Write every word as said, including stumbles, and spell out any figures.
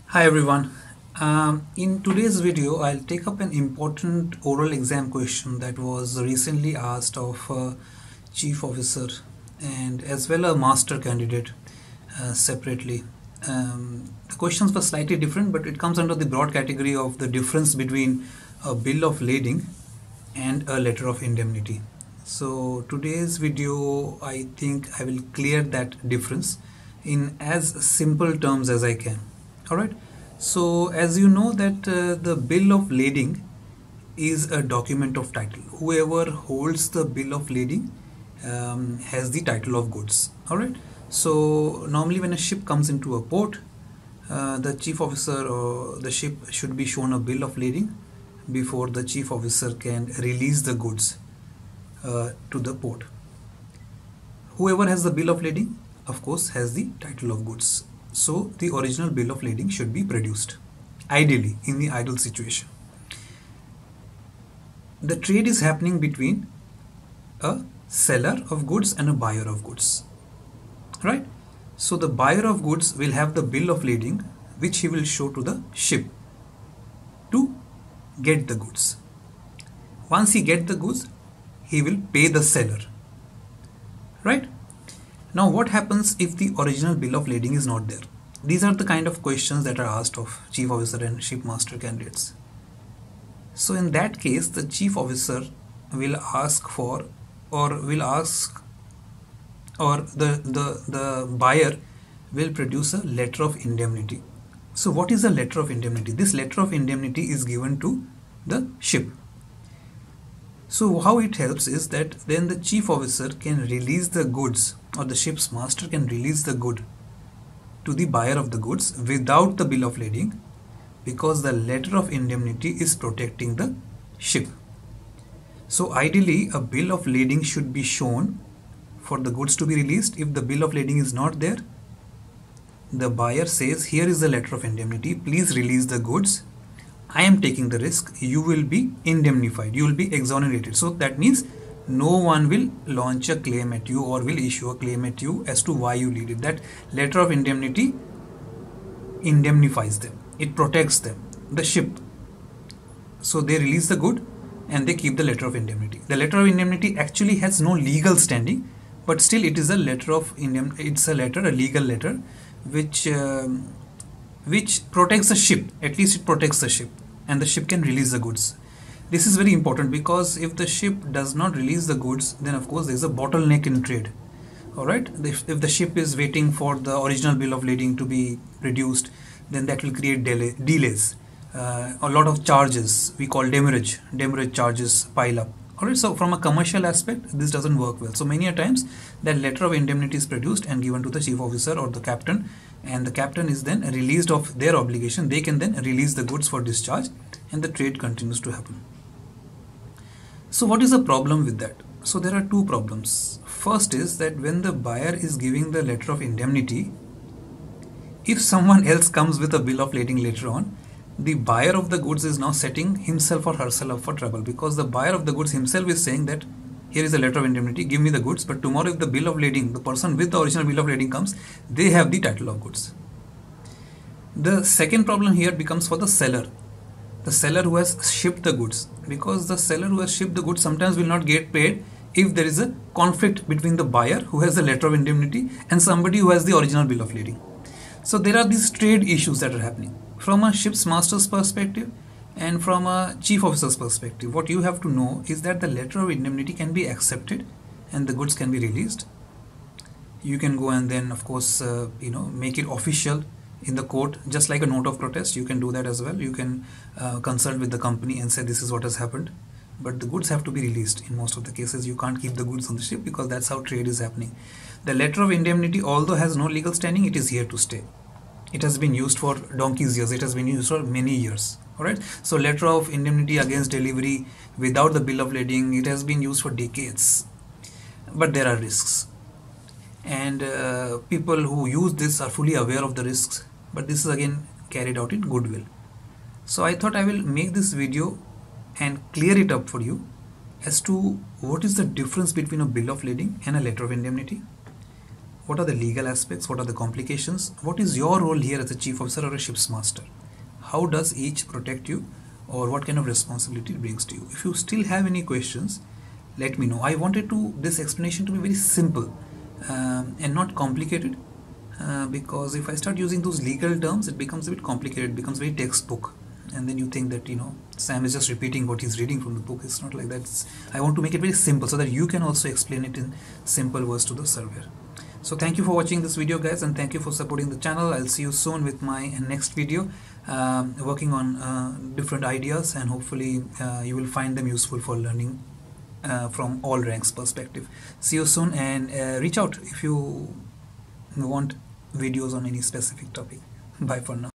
Hi everyone. Um, in today's video, I'll take up an important oral exam question that was recently asked of a chief officer and as well a master candidate uh, separately. Um, the questions were slightly different, but it comes under the broad category of the difference between a bill of lading and a letter of indemnity. So today's video, I think I will clear that difference in as simple terms as I can. All right. So as you know that uh, the bill of lading is a document of title. Whoever holds the bill of lading um, has the title of goods. All right. So normally when a ship comes into a port, uh, the chief officer or the ship should be shown a bill of lading before the chief officer can release the goods uh, to the port. Whoever has the bill of lading, of course, has the title of goods. So the original bill of lading should be produced, ideally, in the ideal situation. The trade is happening between a seller of goods and a buyer of goods, right? So the buyer of goods will have the bill of lading, which he will show to the ship to get the goods. Once he gets the goods, he will pay the seller, right? Now what happens if the original bill of lading is not there? These are the kind of questions that are asked of chief officer and shipmaster candidates. So in that case, the chief officer will ask for or will ask or the, the, the buyer will produce a letter of indemnity. So what is a letter of indemnity? This letter of indemnity is given to the ship. So how it helps is that then the chief officer can release the goods, or the ship's master can release the good to the buyer of the goods without the bill of lading, because the letter of indemnity is protecting the ship. So ideally a bill of lading should be shown for the goods to be released. If the bill of lading is not there, the buyer says, here is the letter of indemnity, please release the goods. I am taking the risk, you will be indemnified, you will be exonerated. So that means no one will launch a claim at you or will issue a claim at you as to why you lead it. That letter of indemnity indemnifies them, it protects them, the ship. So they release the good and they keep the letter of indemnity. The letter of indemnity actually has no legal standing, but still it is a letter of indemnity. It's a letter, a legal letter, which um, which protects the ship. At least it protects the ship, and the ship can release the goods. This is very important, because if the ship does not release the goods, then of course there is a bottleneck in trade. Alright, if, if the ship is waiting for the original bill of lading to be produced, then that will create delay, delays. Uh, a lot of charges, we call demurrage, demurrage charges pile up. Alright, so from a commercial aspect, this doesn't work well. So many a times that letter of indemnity is produced and given to the chief officer or the captain, and the captain is then released of their obligation. They can then release the goods for discharge and the trade continues to happen. So what is the problem with that? So there are two problems. First is that when the buyer is giving the letter of indemnity, if someone else comes with a bill of lading later on, the buyer of the goods is now setting himself or herself up for trouble, because the buyer of the goods himself is saying that here is a letter of indemnity, give me the goods, but tomorrow if the bill of lading, the person with the original bill of lading comes, they have the title of goods. The second problem here becomes for the seller. The seller who has shipped the goods, because the seller who has shipped the goods sometimes will not get paid if there is a conflict between the buyer who has the letter of indemnity and somebody who has the original bill of lading. So there are these trade issues that are happening. From a ship's master's perspective and from a chief officer's perspective, what you have to know is that the letter of indemnity can be accepted and the goods can be released. You can go and then of course uh, you know make it official in the court, just like a note of protest. You can do that as well. You can uh, consult with the company and say this is what has happened, but the goods have to be released. In most of the cases you can't keep the goods on the ship, because that's how trade is happening. The letter of indemnity, although has no legal standing, it is here to stay. It has been used for donkey's years. It has been used for many years. Alright, so letter of indemnity against delivery without the bill of lading, it has been used for decades. But there are risks, and uh, people who use this are fully aware of the risks, but this is again carried out in goodwill. So I thought I will make this video and clear it up for you as to what is the difference between a bill of lading and a letter of indemnity, what are the legal aspects, what are the complications, what is your role here as a chief officer or a ship's master, how does each protect you, or what kind of responsibility it brings to you. If you still have any questions, let me know. I wanted to this explanation to be very simple um, and not complicated, uh, because if I start using those legal terms, it becomes a bit complicated, it becomes very textbook, and then you think that, you know, Sam is just repeating what he's reading from the book. It's not like that. It's, I want to make it very simple so that you can also explain it in simple words to the surveyor. So thank you for watching this video, guys, and thank you for supporting the channel. I'll see you soon with my next video, um, working on uh, different ideas, and hopefully uh, you will find them useful for learning uh, from all ranks perspective. See you soon, and uh, reach out if you want videos on any specific topic. Bye for now.